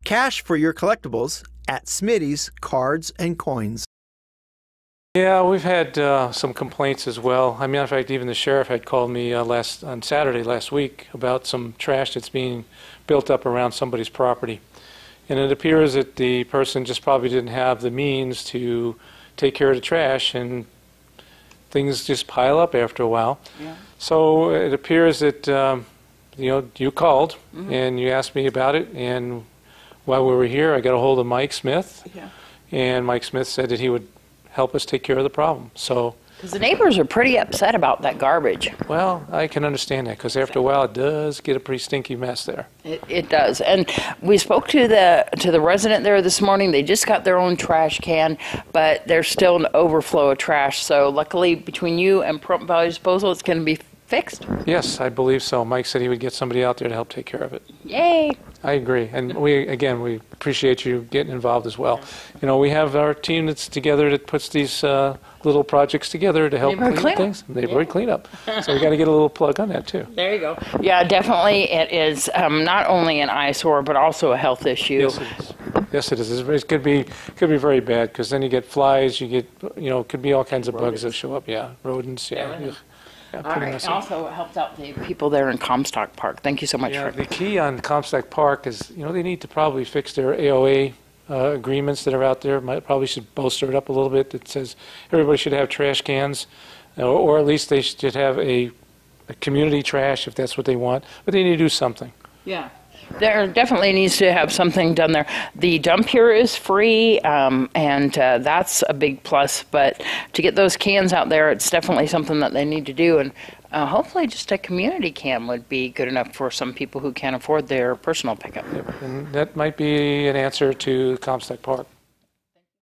Cash for your collectibles at Smitty's Cards and Coins. Yeah, we've had some complaints as well. I mean, in fact, even the sheriff had called me on Saturday last week about some trash that's being built up around somebody's property. And it appears that the person just probably didn't have the means to take care of the trash, and things just pile up after a while. Yeah. So it appears that you called and you asked me about it, and while we were here, I got a hold of Mike Smith, and Mike Smith said that he would help us take care of the problem. So, because the neighbors are pretty upset about that garbage. well, I can understand that, because after a while it does get a pretty stinky mess there. It does. And we spoke to the resident there this morning. They just got their own trash can, but there's still an overflow of trash. So luckily, between you and Prompt Value Disposal, it's going to be fixed. Yes, I believe so. Mike said he would get somebody out there to help take care of it. Yay! I agree, and we appreciate you getting involved as well. You know, we have our team that's together that puts these little projects together to help clean up things. Neighborhood cleanup. So we got to get a little plug on that too. There you go. Yeah, definitely. It is not only an eyesore, but also a health issue. Yes, it is. Yes, it is. It could be very bad, because then you get flies. You get could be all kinds of bugs that show up. Yeah, rodents. Yeah. Yeah. All right. Also, it helps out the people there in Comstock Park. Thank you so much. Yeah, the key on Comstock Park is, they need to probably fix their AOA agreements that are out there. Probably should bolster it up a little bit. That says everybody should have trash cans, or at least they should have a community trash if that's what they want. But they need to do something. Yeah. There definitely needs to have something done there. The dump here is free, and that's a big plus. But to get those cans out there, it's definitely something that they need to do. And hopefully just a community can would be good enough for some people who can't afford their personal pickup. Yep. And that might be an answer to Comstock Park.